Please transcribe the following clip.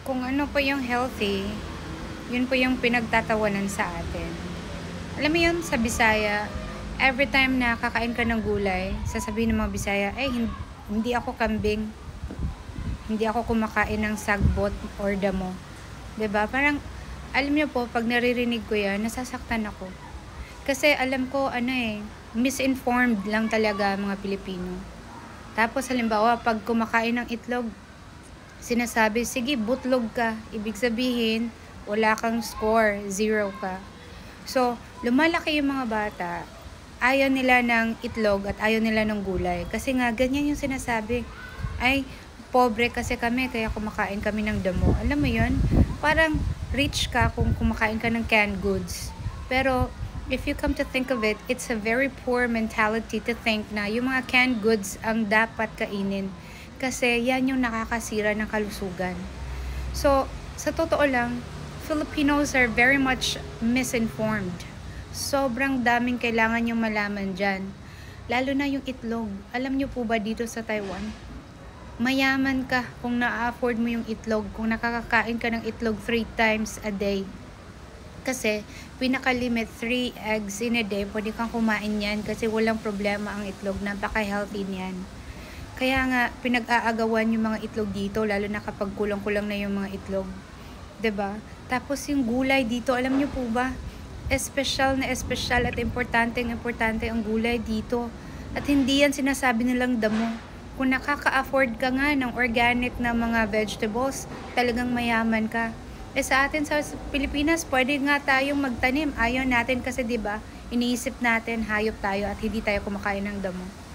kung ano po yung healthy, yun po yung pinagtatawanan sa atin. Alam mo yun, sa Bisaya, every time na kakain ka ng gulay, sasabihin ng mga Bisaya, hindi ako kambing, hindi ako kumakain ng sagbot or damo. 'Di ba? Parang, alam niyo po, pag naririnig ko yan, nasasaktan ako. Kasi alam ko, misinformed lang talaga mga Pilipino. Tapos halimbawa, pag kumakain ng itlog, sinasabi, sige, butlog ka. Ibig sabihin, wala kang score, 0 ka. So, lumalaki yung mga bata, ayaw nila ng itlog at ayaw nila ng gulay. Kasi nga, ganyan yung sinasabi. Ay, pobre kasi kami, kaya kumakain kami ng damo. Alam mo yun? Parang rich ka kung kumakain ka ng canned goods. Pero, if you come to think of it, it's a very poor mentality to think na yung mga canned goods ang dapat kainin. Kasi yan yung nakakasira ng kalusugan. So, sa totoo lang, Filipinos are very much misinformed. Sobrang daming kailangan yung malaman dyan. Lalo na yung itlog. Alam nyo po ba dito sa Taiwan? Mayaman ka kung na-afford mo yung itlog, kung nakakakain ka ng itlog 3 times a day. Kasi, pinaka-limit 3 eggs in a day, pwede kang kumain yan kasi walang problema ang itlog, napaka-healthy niyan. Kaya nga, pinag-aagawan yung mga itlog dito, lalo na kapag kulang-kulang na yung mga itlog. 'Di ba? Tapos yung gulay dito, alam niyo po ba? Espesyal na espesyal at importante ang gulay dito. At hindi yan sinasabi nilang damo. Kung nakaka-afford ka nga ng organic na mga vegetables, talagang mayaman ka. Sa atin sa Pilipinas, pwede nga tayong magtanim. Ayaw natin kasi 'di ba? Iniisip natin hayop tayo at hindi tayo kumakain ng damo.